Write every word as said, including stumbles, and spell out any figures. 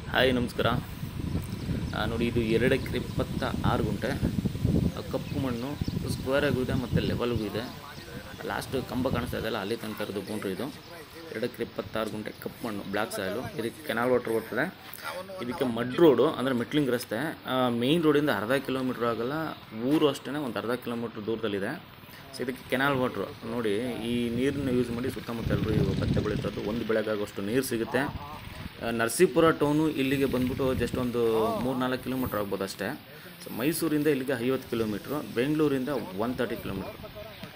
Hi ನಮಸ್ಕಾರ. ನೋಡಿ, ಇದು ಎರಡು ಎಕರೆ ಇಪ್ಪತ್ತ ಆರು ಗುಂಟೆ ಕಪ್ಪು ಮಣ್ಣು, ಸ್ಕ್ವೇರಾಗೂ ಇದೆ ಮತ್ತು ಲೆವೆಲ್ಗೂ ಇದೆ. ಲಾಸ್ಟ್ ಕಂಬ ಕಾಣಿಸ್ತಾ ಇದೆಯಲ್ಲ, ಅಲ್ಲಿ ತನಕ ಇರೋದು ಬೌಂಡ್ರಿ. ಇದು ಎರಡು ಎಕರೆ ಇಪ್ಪತ್ತಾರು ಗುಂಟೆ ಕಪ್ಪು ಮಣ್ಣು, ಬ್ಲ್ಯಾಕ್ ಸಾಯಿಲು. ಇದಕ್ಕೆ ಕೆನಾಲ್ ವಾಟ್ರ್ ಬರ್ತದೆ. ಇದಕ್ಕೆ ಮಡ್ ರೋಡು ಅಂದರೆ ಮೆಟ್ಲಿಂಗ್ ರಸ್ತೆ. ಮೇಯ್ನ್ ರೋಡಿಂದ ಅರ್ಧ ಕಿಲೋಮೀಟ್ರ್ ಆಗಲ್ಲ, ಊರು ಅಷ್ಟೇ ಒಂದು ಅರ್ಧ ಕಿಲೋಮೀಟ್ರ್ ದೂರದಲ್ಲಿದೆ. ಸೊ ಇದಕ್ಕೆ ಕೆನಾಲ್ ವಾಟ್ರು ನೋಡಿ, ಈ ನೀರನ್ನ ಯೂಸ್ ಮಾಡಿ ಸುತ್ತಮುತ್ತ ಎಲ್ಲರೂ ಇವಾಗ ಭತ್ತ ಬೆಳೀತದ್ದು. ಒಂದು ಬೆಳೆಗಾಗುವಷ್ಟು ನೀರು ಸಿಗುತ್ತೆ. ನರಸೀಪುರ ಟೌನು ಇಲ್ಲಿಗೆ ಬಂದ್ಬಿಟ್ಟು ಜಸ್ಟ್ ಒಂದು ಮೂರು ನಾಲ್ಕು ಕಿಲೋಮೀಟ್ರ್ ಆಗ್ಬೋದು ಅಷ್ಟೇ. ಸೊ ಮೈಸೂರಿಂದ ಇಲ್ಲಿಗೆ ಐವತ್ತು ಕಿಲೋಮೀಟ್ರು, ಬೆಂಗಳೂರಿಂದ ಒನ್ ತರ್ಟಿ ಕಿಲೋಮೀಟ್ರ್.